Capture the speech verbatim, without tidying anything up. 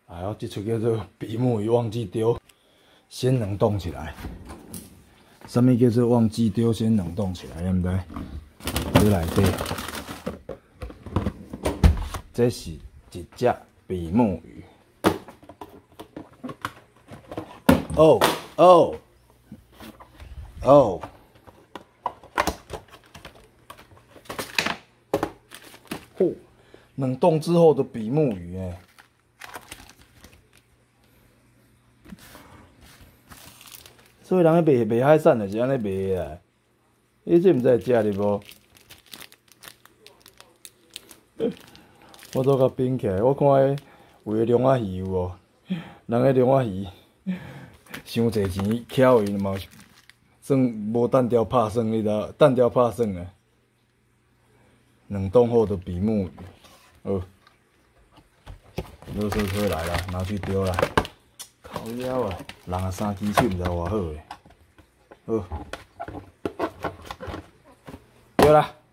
哎呦，这出叫做比目鱼忘记丢，先冷冻起来。什么叫做忘记丢先冷冻起来？对不对？这内底，这是一只比目鱼。哦哦哦！嚯，冷冻之后的比目鱼哎。 所以人咧卖卖海产就是安尼卖啊，你这毋知会食哩无？我都甲冰起来，我看迄有个龙仔鱼有无？人个龙仔鱼伤侪钱，巧伊嘛算无单调拍算，你知道？单调拍算啊！冷冻后的比目鱼，哦，垃圾车来了，拿去丢了。 靠腰啊！人啊三支手毋知偌好诶，好，对啦。